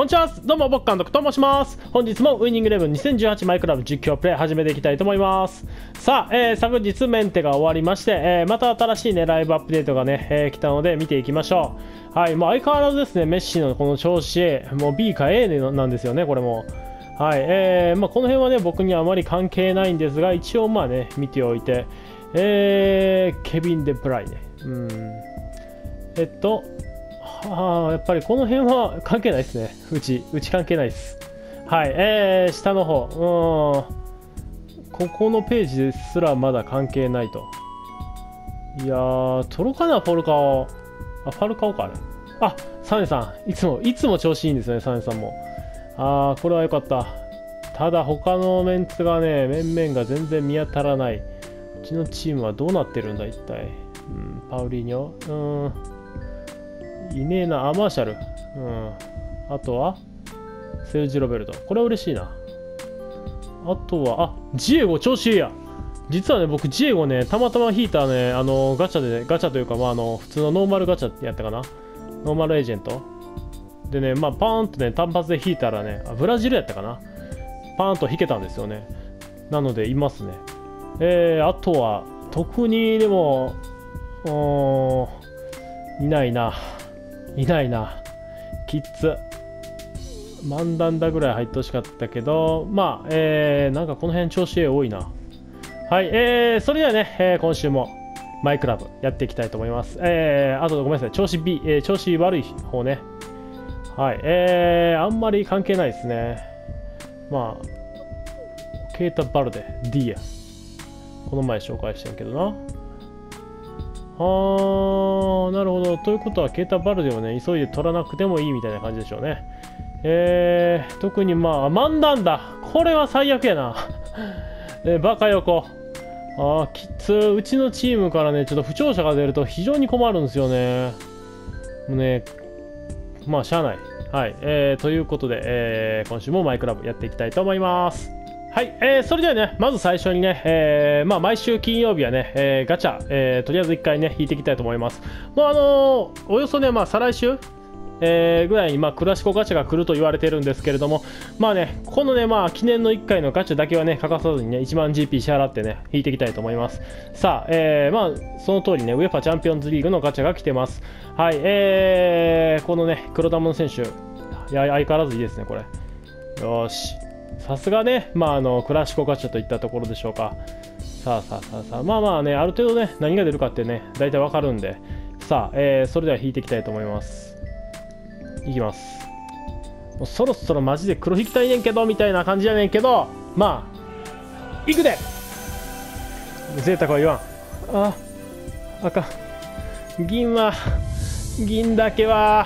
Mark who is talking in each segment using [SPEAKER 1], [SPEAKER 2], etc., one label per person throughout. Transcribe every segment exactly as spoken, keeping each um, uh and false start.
[SPEAKER 1] こんにちは、どうも僕監督と申します。本日もウイニングイレブンにせんじゅうはちマイクラブ実況プレイ始めていきたいと思います。さあ、えー、昨日メンテが終わりまして、えー、また新しいねライブアップデートがね、えー、来たので見ていきましょう。はい、もう相変わらずですね、メッシのこの調子、もう B か A なんですよね、これも。はい、えーまあ、この辺はね僕にはあまり関係ないんですが、一応まあね見ておいて、えー、ケビン・デ・ブライね。うんえっとはあ、やっぱりこの辺は関係ないですね。うち、うち関係ないです。はい、えー、下の方、うん、ここのページですらまだ関係ないと。いやー、トロかな、フォルカオ。あ、ファルカオか、あれ。あ、サネさん、いつも、いつも調子いいんですね、サネさんも。あー、これは良かった。ただ、他のメンツがね、面々が全然見当たらない。うちのチームはどうなってるんだ、一体。うん、パウリーニョ。うん。いねえな、アマーシャル。うん。あとは、セルジ・ロベルト。これは嬉しいな。あとは、あ、ジエゴ調子いいや。実はね、僕、ジエゴね、たまたま引いたね、あの、ガチャでね、ガチャというか、まあ、あの、普通のノーマルガチャってやったかな。ノーマルエージェント。でね、まあ、パーンとね、単発で引いたらね、あ、ブラジルやったかな。パーンと引けたんですよね。なので、いますね。えー、あとは、特にでも、うーん、いないな。いないな。キッズ。マンダンダぐらい入ってほしかったけど、まあ、えー、なんかこの辺調子多いな。はい、えー、それではね、えー、今週もマイクラブやっていきたいと思います。えー、あとごめんなさい、調子 B、えー、調子悪い方ね。はい、えー、あんまり関係ないですね。まあ、ケータ・バルデ、D や。この前紹介したんやけどな。あー、なるほど。ということは、ケータ・バルデをね、急いで取らなくてもいいみたいな感じでしょうね。えー、特にまあ、マンダンだ。これは最悪やな。えー、バカ横。あー、きつ。うちのチームからね、ちょっと不調者が出ると非常に困るんですよね。もうね、まあ、しゃあない。はい。えー、ということで、えー、今週もマイクラブやっていきたいと思います。はい、えー、それではね、まず最初にね、えーまあ、毎週金曜日はね、えー、ガチャ、えー、とりあえずいっかいね、引いていきたいと思います。もうあのー、およそね、まあ、再来週、えー、ぐらいに、まあ、クラシコガチャが来ると言われてるんですけれども、まあね、このね、まあ、記念のいっかいのガチャだけはね、欠かさずにね、いちまんジーピー 支払ってね、引いていきたいと思います。さあ、えー、まあ、その通りね、ウェファチャンピオンズリーグのガチャが来てます。はい、えー、このね、黒玉の選手、いや、相変わらずいいですね、これ。よーし。さすがね、まあ、あのクラシコガチャといったところでしょうか。さあさあさあさあ、まあまあね、ある程度ね、何が出るかってね、大体わかるんで、さあ、えー、それでは引いていきたいと思います。いきます。もうそろそろマジで黒引きたいねんけど、みたいな感じやねんけど、まあ、いくで贅沢は言わん。あ、あかん。銀は、銀だけは、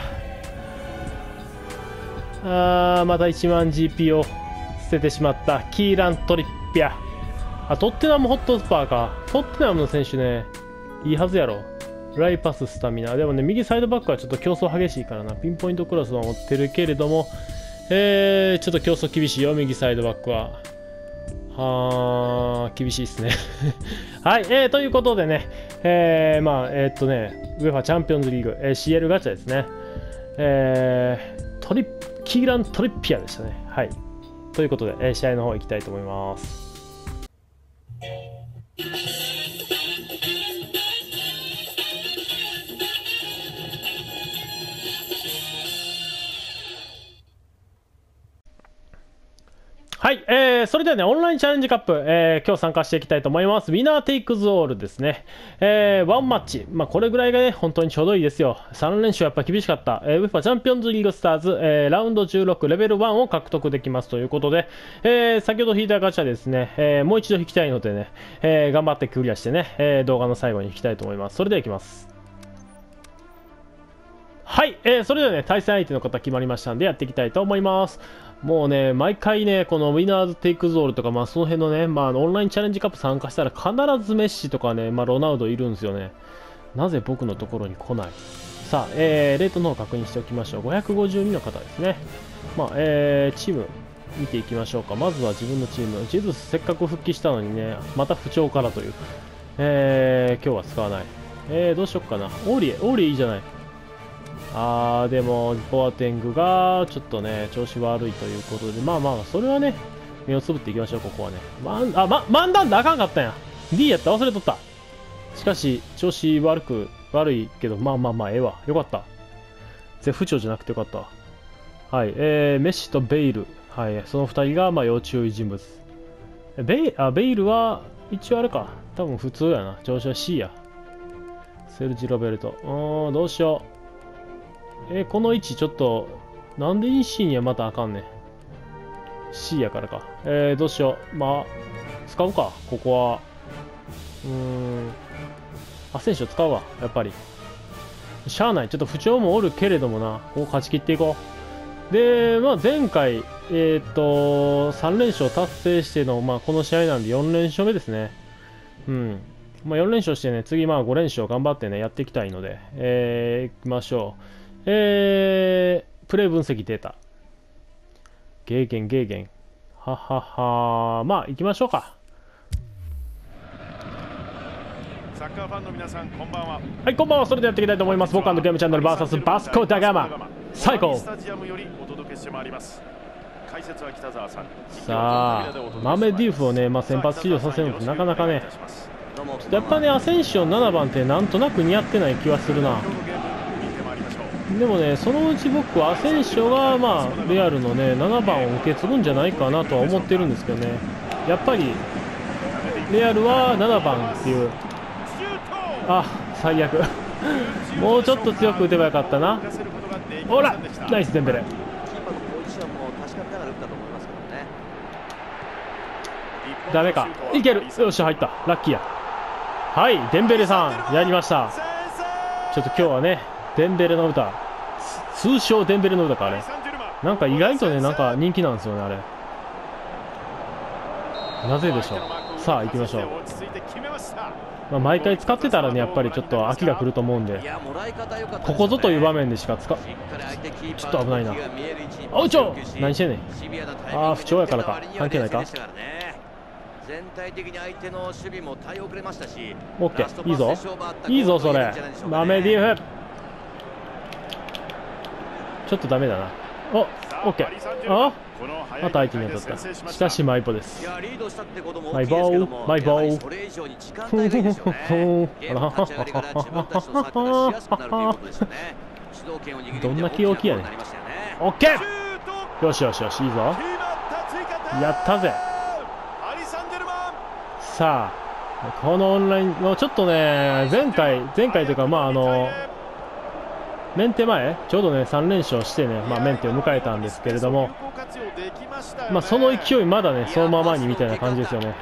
[SPEAKER 1] あー、またいちまんジーピー を捨ててしまったキーラン・トリッピア。あ、トッテナムホットスパーか。トッテナムの選手ね、いいはずやろ。ライパス、スタミナ。でもね、右サイドバックはちょっと競争激しいからな。ピンポイントクラスは持ってるけれども、えー、ちょっと競争厳しいよ、右サイドバックは。はー、厳しいですね。はい、えー、ということでね、えー、まあ、えー、っとね、ウェファチャンピオンズリーグ、えー、シーエル ガチャですね。えー、トリキーラン・トリッピアでしたね。はい。ということで、えー、試合の方行きたいと思います。はい、えー、それではね、オンラインチャレンジカップ、えー、今日参加していきたいと思います。ウィナーテイクズオールですね。えー、ワンマッチ。まあ、これぐらいがね、本当にちょうどいいですよ。さん連勝やっぱ厳しかった。えー、ウェファチャンピオンズリーグスターズ、えー、ラウンドじゅうろく、レベルワンを獲得できますということで、えー、先ほど引いたガチャですね、えー、もう一度引きたいのでね、えー、頑張ってクリアしてね、えー、動画の最後に引きたいと思います。それではいきます。はい、えー、それではね、対戦相手の方決まりましたんで、やっていきたいと思います。もうね、毎回ね、このウィナーズテイクゾールとか、まあその辺のね、まあオンラインチャレンジカップ参加したら必ずメッシとかね、まあロナウドいるんですよね。なぜ僕のところに来ない。さあ、えー、レートの方確認しておきましょう。ごひゃくごじゅうにの方ですね。まあ、えー、チーム見ていきましょうか。まずは自分のチーム。ジェズスせっかく復帰したのにね、また不調からという。えー、今日は使わない。えー、どうしよっかな。オーリエ、オーリエいいじゃない。 あーでもボアテングがちょっとね調子悪いということで、まあまあそれはね目をつぶっていきましょう。ここはねマンあ、ま、漫談であかんかったんや。 D やった忘れとった。しかし調子悪く悪いけど、まあまあまあええわ、よかった。絶不調じゃなくてよかった。はい、えー、メッシとベイル、はい、そのふたりがまあ要注意人物。ベイあベイルは一応あれか、多分普通やな。調子は C や。セルジ・ロベルト。うーん、どうしよう。えー、この位置ちょっと、なんでインシーニアまたあかんねん。C やからか。えー、どうしよう。まあ、使うか、ここは。うーん。アセンショ使うわ、やっぱり。しゃあない。ちょっと不調もおるけれどもな。ここ勝ち切っていこう。で、まあ、前回、えっと、さん連勝達成しての、まあ、この試合なんでよん連勝目ですね。うん。まあ、よん連勝してね、次、まあ、ご連勝頑張ってね、やっていきたいので、えー、いきましょう。えー、プレイ分析データ。ゲーゲン、ゲーゲン。はははまあ、行きましょうか。
[SPEAKER 2] サッカーファンの皆さん、こんばんは。
[SPEAKER 1] はい、こんばんは。それでやっていきたいと思います。僕はゲームチャンネル ブイエス バスコダガマ。最高。
[SPEAKER 2] スタジアムよりお届けしてまいります。解説は北澤さん。
[SPEAKER 1] さあ、マメディーフをね、まあ、先発出場させるのってなかなかね、やっぱね、アセンシオンななばんってなんとなく似合ってない気はするな。でもね、そのうち僕はアセンシオが、まあ、レアルのね、ななばんを受け継ぐんじゃないかなとは思ってるんですけどね。やっぱり、レアルはななばんっていう。あ、最悪。もうちょっと強く打てばよかったな。ほら、ナイスデンベレ。ダメか。いける。よし、入った。ラッキーや。はい、デンベレさん、やりました。ちょっと今日はね、デンベレの歌。通称デンベレの歌か、あれ。なんか意外とね、なんか人気なんですよね、あれ。なぜでしょう。さあ、行きましょう。まあ、毎回使ってたらね、やっぱりちょっと飽きが来ると思うんで、ここぞという場面でしか使っ、ちょっと危ないな。あ、うちょ何してんねん。ああ、不調やからか。関係ないか。
[SPEAKER 3] 全体的に相手の守備も対応くれましたし、
[SPEAKER 1] オッケー、いいぞ。いいぞ、それ。マメディーフ。ちょっとダメだな。お、オッケー。あまた相手に当たった。しかしマイポです。マイボー、マイボー。どんな気置きやねん。オッケー。よしよしよし、いいぞ。やったぜ。さあ、このオンラインのちょっとね、前回、前回というか、まああの、メンテ前、ちょうどね、さん連勝してね、まあ、メンテを迎えたんですけれども、まあ、その勢い、まだね、そのままにみたいな感じですよね。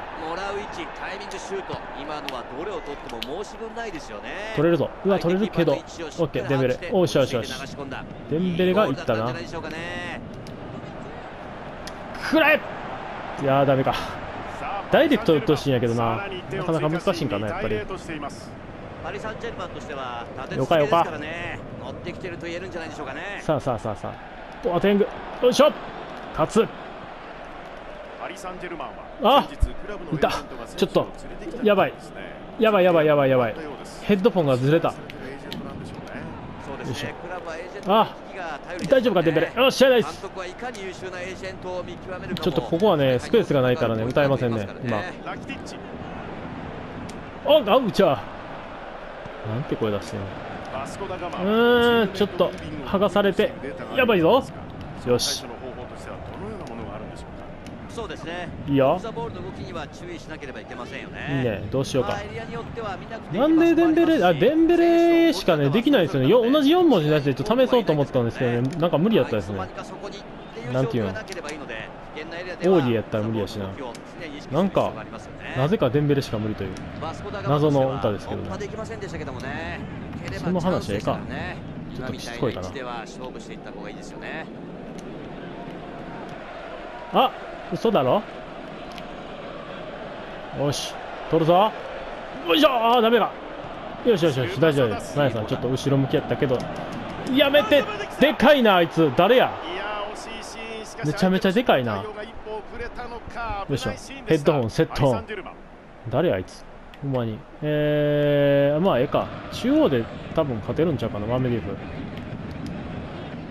[SPEAKER 1] 取れるぞ。うわ、取れるけど、オッケー、デンベレ。おしよしよし。デンベレがいったな。くらえいやー、ダメか。ダイレクトで打ってほしいんやけどな、なかなか難しいんかな、やっぱり。よかよか。さあさあさあさあ。ボアテング。よいしょ。勝つ。あいた。ちょっと。やばい。やばいやばいやばいやばい。ヘッドフォンがずれた。よいしょ。あ大丈夫か、デンベレ。よっしゃ、ナイス。ちょっとここはね、スペースがないからね、歌えませんね、今。おあうちゃなんて声出してんの。うーん、ちょっと剥がされて、やばいぞ。よし。
[SPEAKER 3] そうですね。
[SPEAKER 1] いいよ。いいね、どうしようか。なんでデンベレ、あ、デンベレしかね、できないですよね。よ同じよん文字のやつでちょっと試そうと思ったんですけどね、なんか無理やったですね。なんていうの。オーディやったら無理やしな。なんか、なぜかデンベレしか無理という謎の歌ですけどね。その話ええか。ちょっとしつこいかな。あ嘘だろ。よし取るぞ。よいしょあーダメだ。よしよしよし大丈夫です。ナヤさんちょっと後ろ向きやったけどやめて。でかいなあいつ。誰や。めちゃめちゃでかいな。よいしょヘッドホンセット。誰あいつほんまに。えー、まあええか。中央で多分勝てるんちゃうかなマメディフ。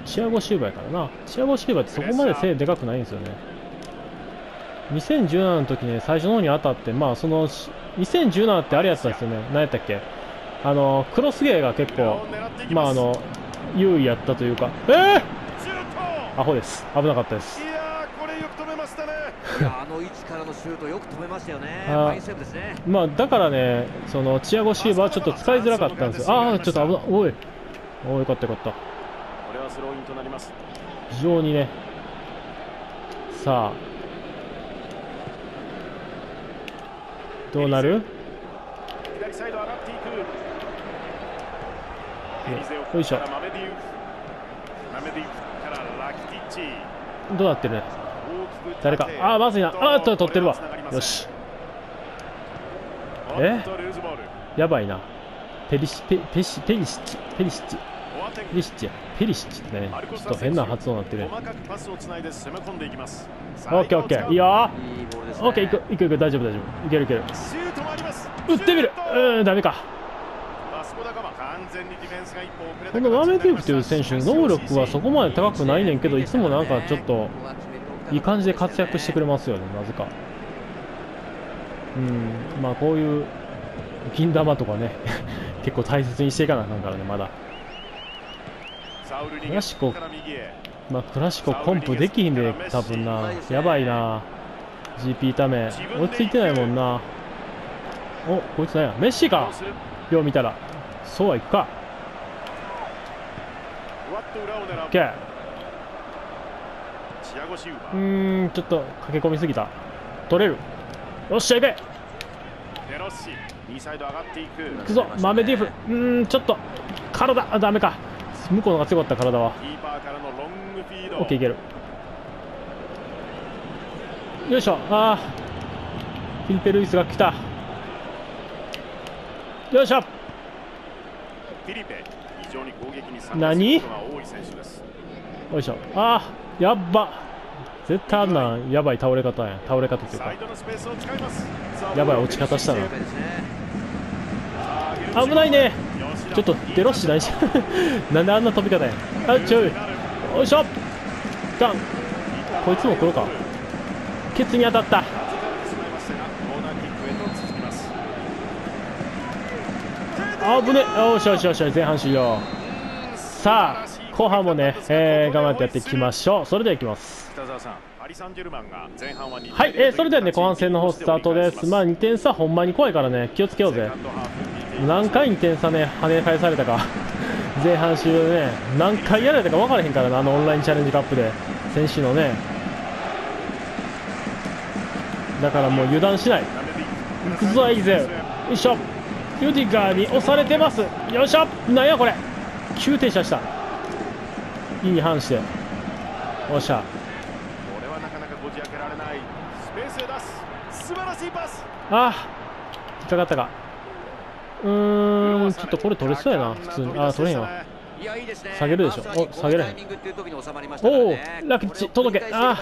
[SPEAKER 1] チアゴ・シューバーやからな。チアゴ・シューバーってそこまで背でかくないんですよね。にせんじゅうななの時に、ね、最初の方に当たって、まあそのにせんじゅうななってあれやったんですよね。何やったっけ、あのクロスゲーが結構まああの優位やったというか、えー、アホです。危なかったです。
[SPEAKER 2] いやー、これよく止めましたね。
[SPEAKER 3] いやあの位置からのシュートよく止めましたよね。
[SPEAKER 1] あ
[SPEAKER 3] ファインセーブですね。
[SPEAKER 1] まあだからね、そのチアゴ・シューバーはちょっと使いづらかったんですよ。ああ、ちょっと危ない。おい、おい、よかったよかった。
[SPEAKER 2] これはスローインとなります。
[SPEAKER 1] 非常にね、さあどうなる？
[SPEAKER 2] 左サイド上がっていく。
[SPEAKER 1] よいしょ。
[SPEAKER 2] マメディウフマメディウフからラキティッチ。
[SPEAKER 1] どうなってる？誰か、ああ、まずいな、あーっと取ってるわ。よし。え、やばいな。ペリシペペシペリシッチペリシッチペリシッチやペリシッチってね、ちょっと変な発音になってる。オッケーオッケー、いいよ。オッケー、いくいくいく、大丈夫大丈夫、いけるいける。打ってみる。うん、ダメか。このマメディウフという選手、能力はそこまで高くないねんけど、いつもなんかちょっといい感じで活躍してくれますよね、なぜか。うん、まあこういう銀玉とかね結構大切にしていかなあかんからね、まだ。クラシコ、まあクラシココンプできひんで多分な、やばいな。 ジーピー ため追いついてないもんな。お、こいつなんや、メッシか。よう見たらそうはいくか。オッケー。うーん、ちょっと駆け込みすぎた。取れる。よっしゃ、いけ。いくぞ、マメディフ。うーん、ちょっと体、あ、ダメか。向こうのが強かった、体は。オッケー、いける。よいしょ。ああ、フィリペ・ルイスが来た。よいしょ。何？よいしょ。ああ、やっば。絶対あんなやばい倒れ方や。倒れ方というか、やばい落ち方したな。危ないね。ちょっとデロッシないしなんであんな飛び方や。あ、ちょい。よいしょ。ダン。こいつも来るか。ケツに当たった。あぶね。よしよしよし、前半終了。さあ後半もね、えー、頑張ってやっていきましょう。それではいきます。はい、えー、それではね後半戦の方スタートです。まあにてん差ほんまに怖いからね、気をつけようぜ。何回にてん差ね跳ね返されたか前半終了でね、何回やられたか分からへんからな、あのオンラインチャレンジカップで先週のね。だからもう油断しない。行くぞエイゼ。よいしょ。ユディガーに押されてます。よいしょ。なんやこれ、急停車した。いいに反して。おっしゃ。ああ、引っかかったか。うーん、ちょっとこれ取れそうやな普通に。ああ、取れへんわ。下げるでしょ。お、下げれへん。おお、ラキッチ届け。ああ、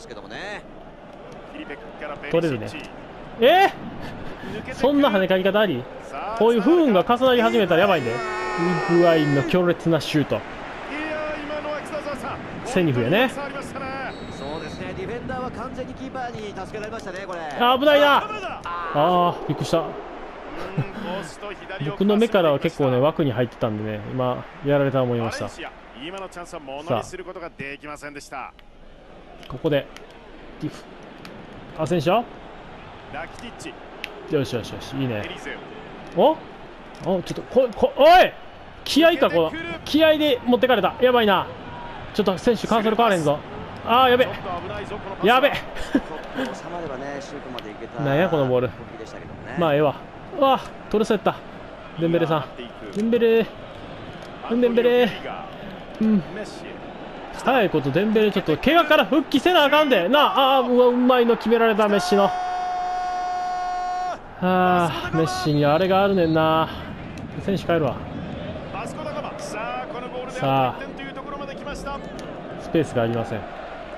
[SPEAKER 1] 取れるね。えー、そんな跳ね返り方あり？こういう不運が重なり始めたらやばいんで。いい具合の強烈なシュート。セニフやね。
[SPEAKER 3] そうですね、ディフェンダーは完全にキーパーに助けられましたね、これ。
[SPEAKER 1] あ、危ないな。ああ、びっくりした僕の目からは結構ね枠に入ってたんでね、今やられたと思いました。さあここでディフアセンショ。よしよしよし、いいね。おお、ちょっとここおい、気合か、この気合で持ってかれた。やばいな。ちょっと選手カンセル変われんぞ。ああ、やべやべなんやこのボール。まあええわ。うわ、取れそうやった。デンベレさん、デンベレデンベレ、うん、早いことデンベレちょっと怪我から復帰せなあかんでな。ああ、うわ、うまいの決められたメッシの。ああ、メッシにあれがあるねんな。選手変えるわ。さあスペースがありません。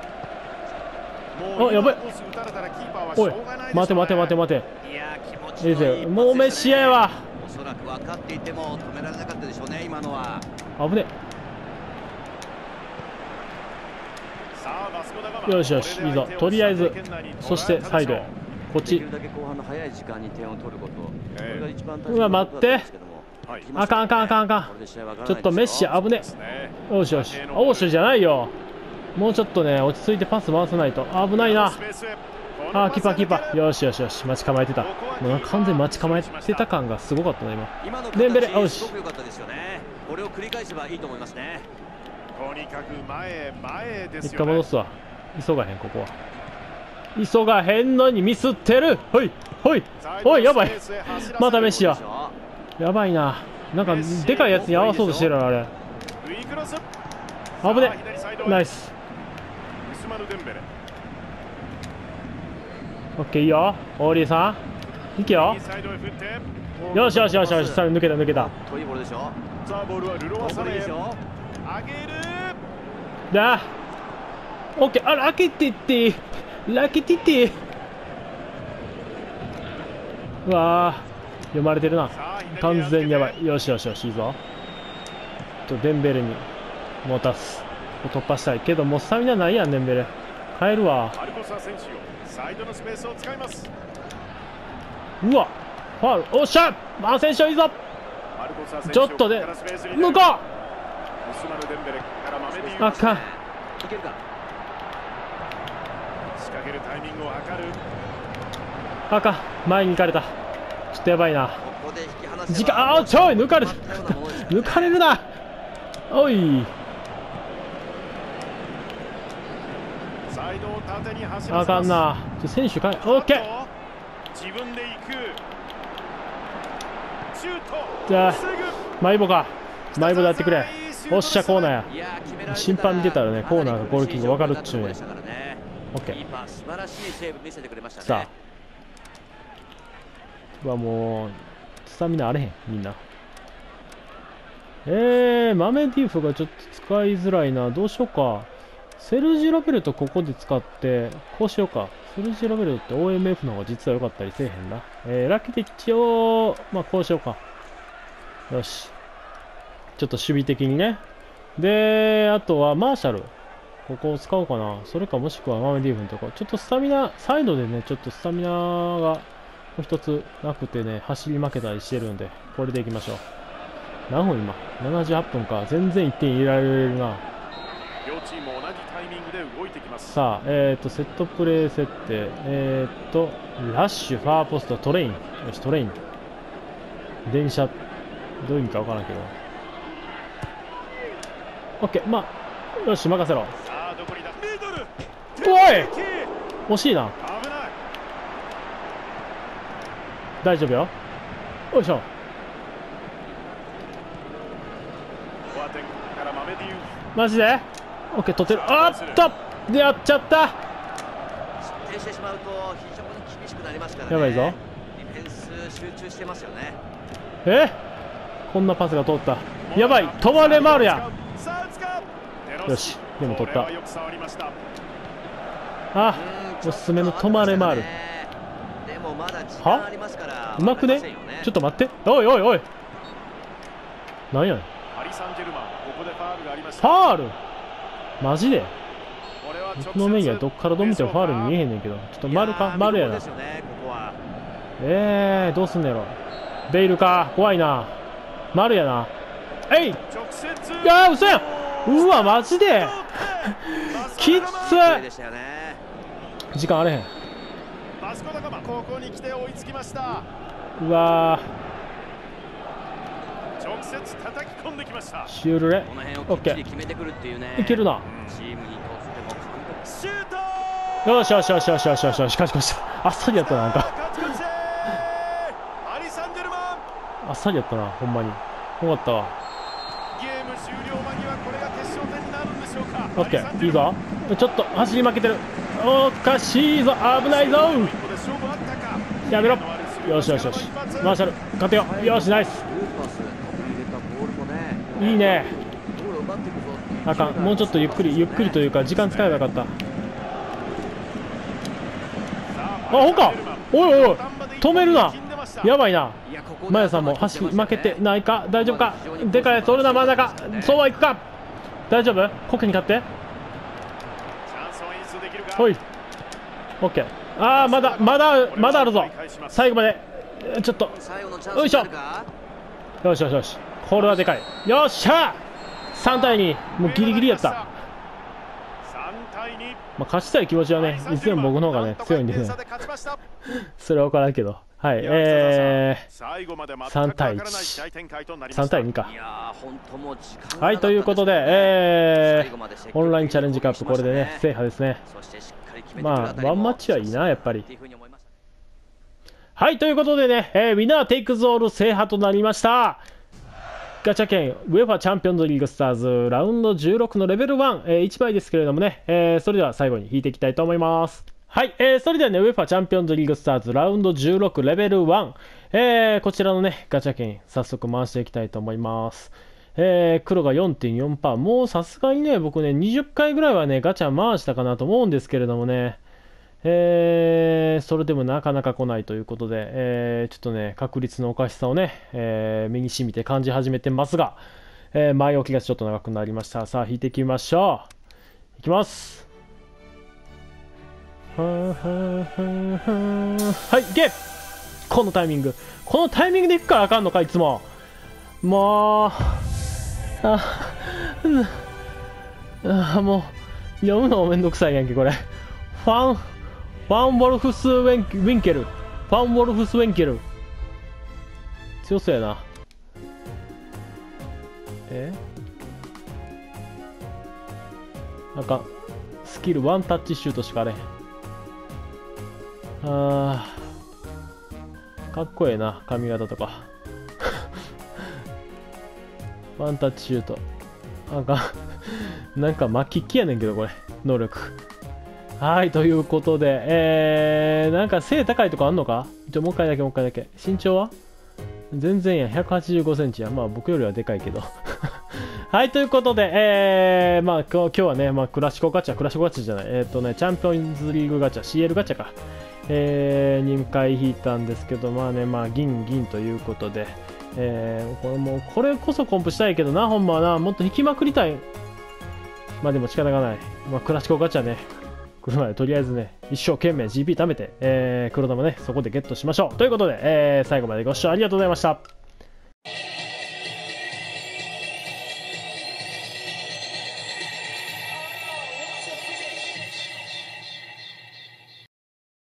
[SPEAKER 1] あ、やばい。おい、待て待て待て待て。エゼ、もうメッシやわ。
[SPEAKER 3] おそらく分かっていても止められなかったでしょうね、今のは。
[SPEAKER 1] 危ね。 よしよし、いいぞ。とりあえず、そしてサイドへ。こっち。うわ、待って。あかんあかんあかんあかん。ちょっとメッシ危ね。よしよし。オーシュじゃないよ。もうちょっとね、落ち着いてパス回さないと。危ないな。あー、キーパーキーパー。よしよしよし。待ち構えてた。もうなんか完全に待ち構えてた感がすごかったな、今。デンベレ、よし。
[SPEAKER 3] これを繰り返せばいいと思いますね。
[SPEAKER 2] とにかく前へ前へですよね。
[SPEAKER 1] 一回戻すわ。急がへん、ここは。急がへんのにミスってる。ほいほい。おい、やばい。またメッシや。やばいな。なんかでかいやつに合わそうとしてるな、あれ。危ね。ナイス。オッケー、いいよ。オーリーさん。いけよ。よしよしよしよし。さあ、抜けた抜けた。
[SPEAKER 3] いいボールでしょ。
[SPEAKER 2] さあ、ボールはルロワサネへ。上げる。
[SPEAKER 1] だ。オッケー。あ、ラケティティ。ラケティティ。うわー。読まれてるな。完全にやばい。よしよしよし、いいぞ。とデンベレに持たす。突破したいけど、もうスタミナないやん、デンベレ。帰るわ。うわ、ファウル。おっしゃ、マン選手いいぞ。ちょっとで向こう。あかん。あかん、前に行かれた。ちょっとやばいな。時間、あ、ちょい、抜かれる。抜かれるな。おい。あかんな。選手かい。オッケー。じゃあ、マイボか。マイボでやってくれ。おっしゃ、コーナーや。審判見てたらね、コーナーがゴールキック分かるっちゅうね。オッケー。さあ。うわ、もう、スタミナあれへん、みんな。えー、マメディーフがちょっと使いづらいな。どうしようか。セルジ・ロベルトここで使って、こうしようか。セルジ・ロベルトって オーエムエフ の方が実は良かったりせえへんな。えー、ラキティッチを、まあこうしようか。よし。ちょっと守備的にね。で、あとはマーシャル。ここを使おうかな。それかもしくはマメディーフのとこ。ちょっとスタミナ、サイドでね、ちょっとスタミナがもう一つなくてね、走り負けたりしてるんで、これでいきましょう。何分今 ?ななじゅうはち 分か。全然いってん入れられるな。さあ、えっと、セットプレー設定。えっと、ラッシュ、ファーポスト、トレイン。よし、トレイン。電車。どういう意味かわからんけど。オッケー、まあ、よし、任せろ。おい惜しいな。大丈夫よ。よいしょ。マジでオッケー、取ってる。あっとでやっちゃった。
[SPEAKER 3] 失点してしまうと非常に厳しくなりますからね。
[SPEAKER 1] やばいぞ。
[SPEAKER 3] ディフェンス集中してますよね。
[SPEAKER 1] えこんなパスが通った。やばい、止まれマールや。よし、でも取った。あ、おすすめの止まれマール。はうまくね。ちょっと待って。おいおいおい。なんやねん。ファールマジで僕の目にはどっからどう見てもファールに見えへんねんけど。ちょっと丸か丸やな。えー、どうすんねやろ。ベイルか怖いな。丸やな。えい、いやー嘘やん。うわマジできっつ。時間あれへん。うわシュールレオッケーいけるな。よしよしよしよしよしよしよし。勝ち越した。あっさりやったな。なんかあっさりやったな。ほんまによかったわ。オッケーいいぞ。ちょっと走り負けてる。おかしいぞ。危ないぞ。やめろ。よしよしよし。マーシャル勝てよ。よしナイス。いいね。あかん。もうちょっとゆっくりゆっくりというか時間使えばよかった。あほんか。おいおいおい止めるな。やばいな。マヤさんも走り負けてないか。大丈夫か。でかいやつおるな真ん中。そうはいくか。大丈夫。コケに勝ってほい OK。 ああまだまだまだあるぞ。最後までちょっとよいしょ。よしよしよし、これはでかい。よっしゃさんたいに、もうギリギリやった。まあ、勝ちたい気持ちはねいつでも僕の方がね強いんでねそれは分からんけど、はい、えー、さんたいいち、さんたいにか。はい、ということで、えー、オンラインチャレンジカップこれでね制覇ですね。まあワンマッチはいいなやっぱり。はい、ということでね、えー、ウィナーテイクズオール制覇となりました。ガチャ券ウェファチャンピオンズリーグスターズラウンドじゅうろくのレベルいち、えー、いちばいですけれどもね、えー、それでは最後に引いていきたいと思います。はい、えー、それではね、ウェファチャンピオンズリーグスターズラウンドじゅうろくレベルいち、えー、こちらのね、ガチャ券早速回していきたいと思います。えー、黒が よんてんよんパーセント、もうさすがにね、僕ね、にじゅっかいぐらいはね、ガチャ回したかなと思うんですけれどもね、えー、それでもなかなか来ないということで、えー、ちょっとね、確率のおかしさをね、えー、身に染みて感じ始めてますが、えー、前置きがちょっと長くなりました。さあ、引いていきましょう。いきます。はーはーはーはーはい、いけ！このタイミング。このタイミングでいくからあかんのか、いつも。もう、あ、うん、あもう、読むのもめんどくさいやんけ、これ。ファン、ファンウォルフスウェン、ウィンケル。ファンウォルフスウェンケル。強そうやな。えなんか、スキルワンタッチシュートしかあれ。あー、かっこええな、髪型とか。ワンタッチシュート。なんか、なんか巻きっきやねんけど、これ。能力。はい、ということで、えー、なんか背高いとこあんのか？ちょ、もう一回だけ、もう一回だけ。身長は全然や、ひゃくはちじゅうごセンチや。まあ、僕よりはでかいけど。はい、ということで、えー、まあ、今日はね、まあ、クラシコガチャ、クラシコガチャじゃない、えっ、ー、とね、チャンピオンズリーグガチャ、シーエル ガチャか。えー、にかい引いたんですけど、まあね、まあ、銀、銀ということで、えー、これもう、これこそコンプしたいけどな、ほんまはな、もっと引きまくりたい。まあでも仕方がない。まあ、クラシコガチャね、来るまでとりあえずね、一生懸命 ジーピー 貯めて、えー、黒玉ね、そこでゲットしましょう。ということで、えー、最後までご視聴ありがとうございました。